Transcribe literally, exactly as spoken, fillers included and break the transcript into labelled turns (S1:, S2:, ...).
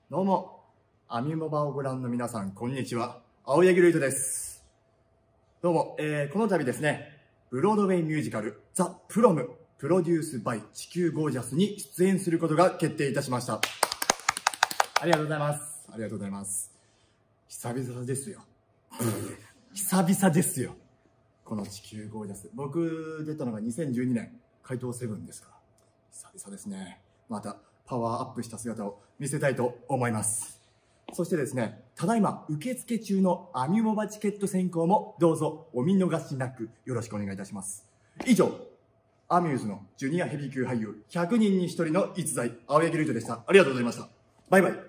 S1: どうも、アミモバをご覧の皆さん、こんにちは。青柳ルイトです。どうも、えー、この度ですね、ブロードウェイミュージカル、ザ・プロム、プロデュースバイ地球ゴージャスに出演することが決定いたしました。ありがとうございます。ありがとうございます。久々ですよ。久々ですよ。この地球ゴージャス。僕出たのがにせんじゅうにねん、怪盗セブンですから。久々ですね。また、パワーアップした姿を見せたいと思います。そしてですね、ただいま受付中のアミモバチケット選考もどうぞお見逃しなくよろしくお願いいたします。以上、アミューズのジュニアヘビー級俳優ひゃくにんにひとりの逸材、青柳ルイトでした。ありがとうございました。バイバイ。